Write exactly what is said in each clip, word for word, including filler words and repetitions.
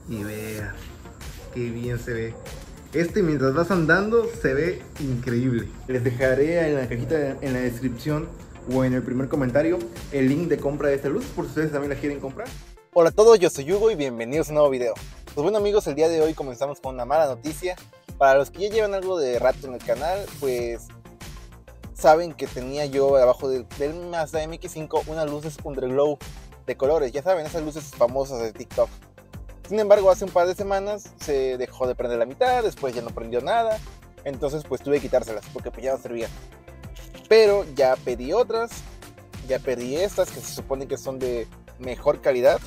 Y vean, qué bien se ve. Este mientras vas andando se ve increíble. Les dejaré en la cajita, en la descripción o en el primer comentario el link de compra de esta luz por si ustedes también la quieren comprar. Hola a todos, yo soy Hugo y bienvenidos a un nuevo video. Pues bueno amigos, el día de hoy comenzamos con una mala noticia. Para los que ya llevan algo de rato en el canal, pues saben que tenía yo abajo del, del Mazda M X cinco unas luces Underglow de colores. Ya saben, esas luces famosas de TikTok. Sin embargo, hace un par de semanas se dejó de prender la mitad, después ya no prendió nada. Entonces pues tuve que quitárselas porque pues ya no servían. Pero ya pedí otras, ya pedí estas que se supone que son de mejor calidad.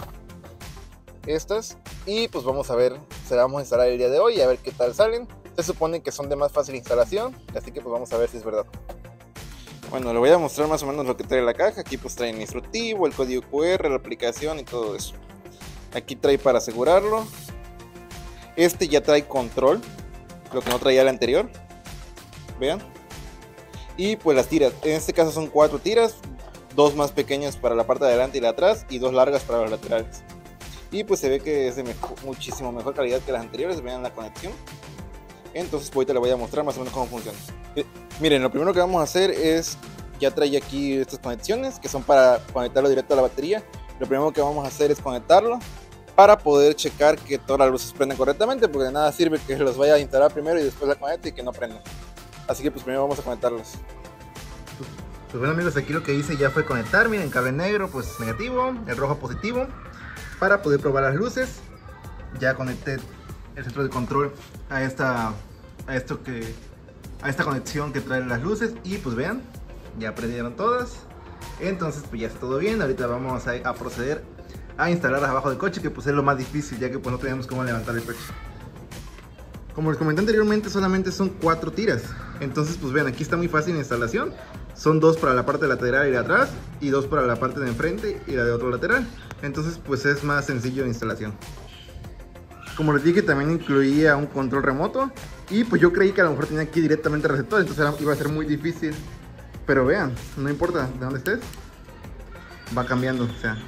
Estas. Y pues vamos a ver, se las vamos a instalar el día de hoy y a ver qué tal salen. Se supone que son de más fácil instalación, así que pues vamos a ver si es verdad. Bueno, le voy a mostrar más o menos lo que trae la caja. Aquí pues trae el instructivo, el código Q R, la aplicación y todo eso. Aquí trae para asegurarlo. Este ya trae control, lo que no traía el anterior. Vean. Y pues las tiras, en este caso son cuatro tiras, dos más pequeñas para la parte de adelante y la de atrás y dos largas para los laterales. Y pues se ve que es de mejor, muchísimo mejor calidad que las anteriores. Vean la conexión. Entonces pues ahorita les voy a mostrar más o menos cómo funciona. eh, Miren, lo primero que vamos a hacer es, ya trae aquí estas conexiones que son para conectarlo directo a la batería. Lo primero que vamos a hacer es conectarlo para poder checar que todas las luces prendan correctamente, porque de nada sirve que los vaya a instalar primero y después la conecte y que no prendan. Así que pues primero vamos a conectarlos. Pues bueno amigos, aquí lo que hice ya fue conectar. Miren, cable negro pues negativo, el rojo positivo, para poder probar las luces. Ya conecté el centro de control a esta a esto que a esta conexión que trae las luces y pues vean, ya prendieron todas. Entonces pues ya está todo bien. Ahorita vamos a, a proceder a instalarlas abajo del coche, que pues es lo más difícil, ya que pues no tenemos cómo levantar el coche. Como les comenté anteriormente, solamente son cuatro tiras. Entonces pues vean, aquí está muy fácil la instalación. Son dos para la parte lateral y de atrás, y dos para la parte de enfrente y la de otro lateral. Entonces pues es más sencillo de instalación. Como les dije, también incluía un control remoto. Y pues yo creí que a lo mejor tenía aquí directamente el receptor, entonces era, iba a ser muy difícil. Pero vean, no importa de dónde estés, va cambiando, o sea.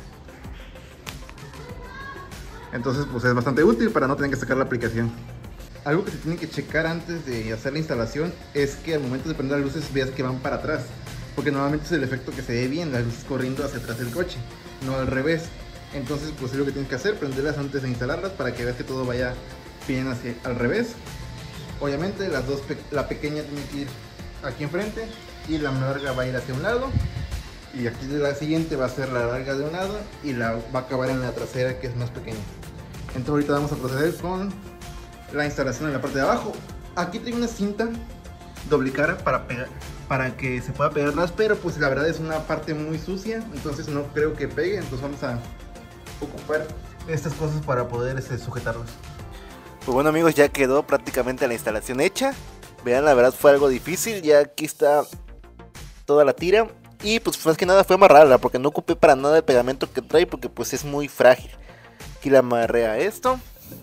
Entonces pues es bastante útil para no tener que sacar la aplicación. Algo que se tiene que checar antes de hacer la instalación es que al momento de prender las luces veas que van para atrás, porque normalmente es el efecto que se ve bien, las luces corriendo hacia atrás del coche, no al revés. Entonces pues es lo que tienes que hacer, prenderlas antes de instalarlas para que veas que todo vaya bien hacia al revés. Obviamente las dos, la pequeña tiene que ir aquí enfrente y la larga va a ir hacia un lado, y aquí de la siguiente va a ser la larga de un lado y la va a acabar en la trasera, que es más pequeña. Entonces ahorita vamos a proceder con la instalación en la parte de abajo. Aquí tengo una cinta doble cara para pegar, para que se pueda pegarlas, pero pues la verdad es una parte muy sucia, entonces no creo que pegue. Entonces vamos a ocupar estas cosas para poder este, sujetarlos. Pues bueno amigos, ya quedó prácticamente la instalación hecha. Vean, la verdad fue algo difícil. Ya aquí está toda la tira. Y pues más que nada fue amarrarla, porque no ocupé para nada el pegamento que trae, porque pues es muy frágil. Aquí la amarré a esto,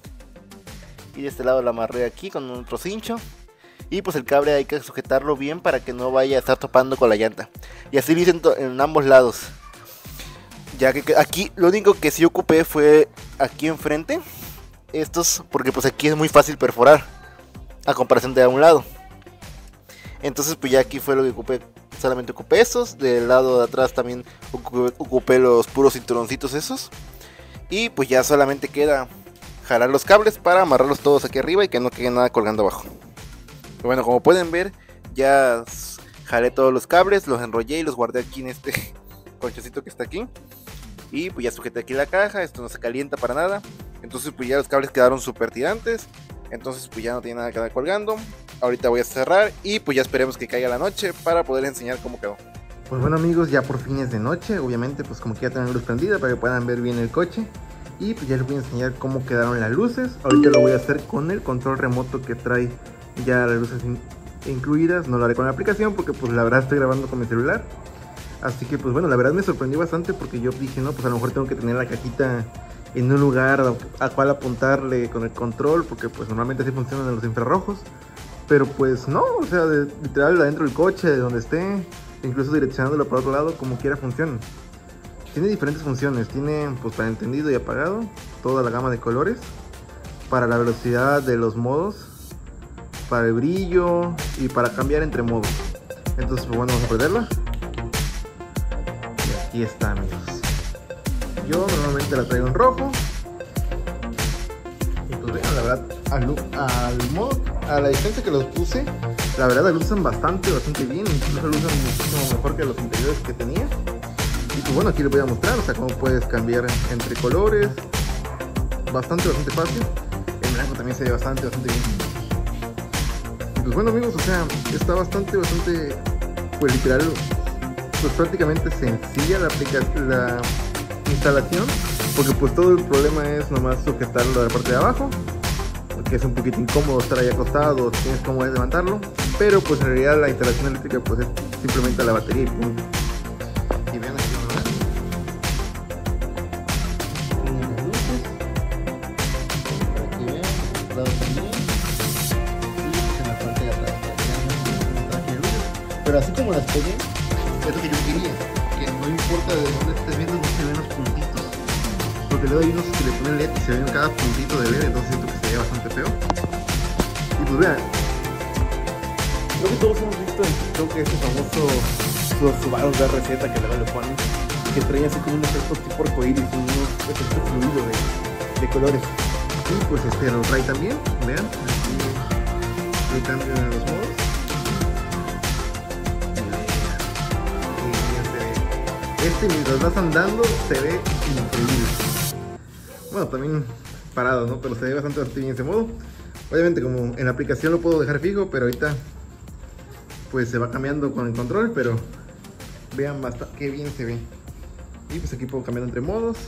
y de este lado la amarré aquí con otro cincho. Y pues el cable hay que sujetarlo bien para que no vaya a estar topando con la llanta. Y así lo hice en, en ambos lados. Ya que aquí lo único que sí ocupé fue aquí enfrente estos, porque pues aquí es muy fácil perforar a comparación de a un lado. Entonces pues ya aquí fue lo que ocupé. Solamente ocupé estos. Del lado de atrás también ocupé, ocupé los puros cinturoncitos esos. Y pues ya solamente queda jalar los cables para amarrarlos todos aquí arriba y que no quede nada colgando abajo. Pero bueno, como pueden ver, ya jalé todos los cables, los enrollé y los guardé aquí en este colchoncito que está aquí. Y pues ya sujeté aquí la caja, esto no se calienta para nada. Entonces pues ya los cables quedaron súper tirantes. Entonces pues ya no tiene nada que quedar colgando. Ahorita voy a cerrar y pues ya esperemos que caiga la noche para poder enseñar cómo quedó. Pues bueno amigos, ya por fin es de noche. Obviamente pues como que ya tengo la luz prendida para que puedan ver bien el coche. Y pues ya les voy a enseñar cómo quedaron las luces. Ahorita lo voy a hacer con el control remoto que trae ya las luces in incluidas. No lo haré con la aplicación porque pues la verdad estoy grabando con mi celular. Así que pues bueno, la verdad me sorprendió bastante, porque yo dije no, pues a lo mejor tengo que tener la cajita en un lugar a cual apuntarle con el control, porque pues normalmente así funcionan los infrarrojos. Pero pues no, o sea, de, literal adentro del coche, de donde esté, incluso direccionándolo para otro lado, como quiera funciona. Tiene diferentes funciones, tiene pues para encendido y apagado, toda la gama de colores, para la velocidad de los modos, para el brillo y para cambiar entre modos. Entonces pues bueno, vamos a prenderla. Y aquí está, amigos. Yo normalmente la traigo en rojo. Y pues vean, la verdad, al, al modo, a la distancia que los puse, la verdad la usan bastante, bastante bien. Incluso lo usan muchísimo mejor que los anteriores que tenía. Y pues bueno, aquí les voy a mostrar, o sea, cómo puedes cambiar entre colores. Bastante, bastante fácil. El blanco también se ve bastante, bastante bien. Y pues bueno, amigos, o sea, está bastante, bastante, pues literal, pues prácticamente sencilla la aplicación, la instalación, porque pues todo el problema es nomás sujetarlo de la parte de abajo, que es un poquito incómodo estar ahí acostado, tienes cómo es levantarlo, pero pues en realidad la instalación eléctrica pues es simplemente la batería y punto. Y vean aquí, ¿no? Las luces, para que vean, lado también, y en la parte de atrás, para que vean un traje de luces. Pero así como las pegué, es lo que yo quería, que no importa de dónde estés viendo, no se ven los puntitos. Porque luego hay unos que le ponen L E D y se ven cada puntito de L E D, entonces siento que se ve bastante feo. Y pues vean, creo que todos hemos visto en TikTok ese famoso los Subaru de R Z que luego le ponen, que traen así como un efecto tipo arcoíris, unos efectos fluidos de, de colores. Y pues este lo trae también, vean, aquí le cambian los modos. Este mientras vas andando se ve increíble. Bueno, también parado, ¿no? Pero se ve bastante, bastante bien ese modo. Obviamente como en la aplicación lo puedo dejar fijo, pero ahorita pues se va cambiando con el control, pero vean bastante qué bien se ve. Y pues aquí puedo cambiar entre modos.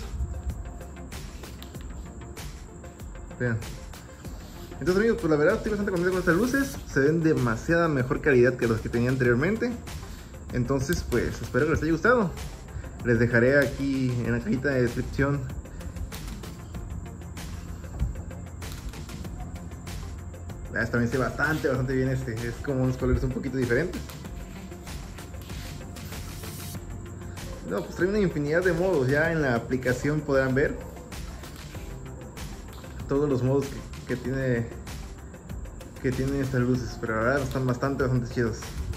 Vean. Entonces amigos, pues la verdad estoy bastante contento con estas luces. Se ven de demasiada mejor calidad que los que tenía anteriormente. Entonces pues espero que les haya gustado. Les dejaré aquí en la cajita de descripción ah, también se ve bastante, bastante bien este. Es como unos colores un poquito diferentes. No, pues trae una infinidad de modos. Ya en la aplicación podrán ver todos los modos que, que tiene que tienen estas luces. Pero la verdad están bastante, bastante chidos.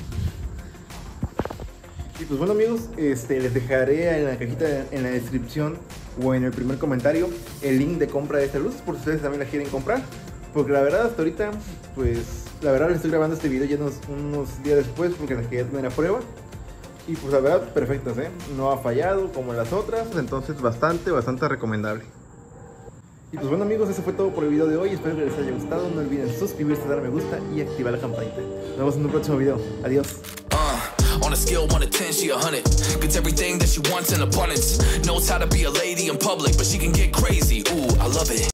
Y pues bueno amigos, este, les dejaré en la cajita, en la descripción o en el primer comentario el link de compra de esta luz, por si ustedes también la quieren comprar. Porque la verdad hasta ahorita, pues la verdad les estoy grabando este video ya unos, unos días después porque la quería tener a prueba. Y pues la verdad perfectas, ¿eh? No ha fallado como las otras, entonces bastante, bastante recomendable. Y pues bueno amigos, eso fue todo por el video de hoy, espero que les haya gustado. No olviden suscribirse, dar me gusta y activar la campanita. Nos vemos en un próximo video, adiós. On a scale one to ten, she a hundred. Gets everything that she wants in abundance. Knows how to be a lady in public, but she can get crazy. Ooh, I love it.